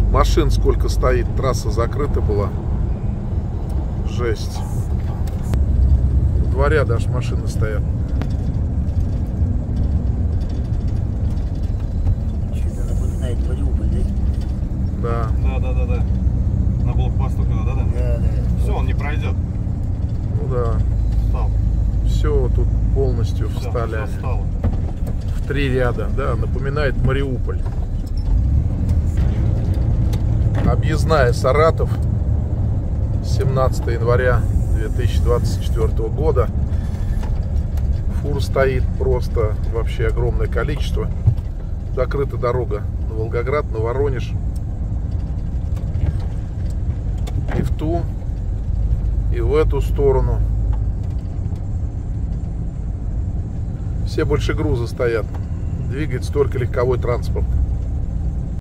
Машин сколько стоит, трасса закрыта была. Жесть. В дворе даже машины стоят. Что-то напоминает Мариуполь, да? Да. На блокпосту когда, да? Да. Все, он не пройдет. Ну да. Встал. Все тут полностью Все, встали. все встало. В 3 ряда. Да, напоминает Мариуполь. Объездная Саратов. 17 января 2024 года. Фур стоит просто вообще огромное количество. Закрыта дорога на Волгоград, на Воронеж. И в ту, и в эту сторону. Все больше груза стоят. Двигается только легковой транспорт.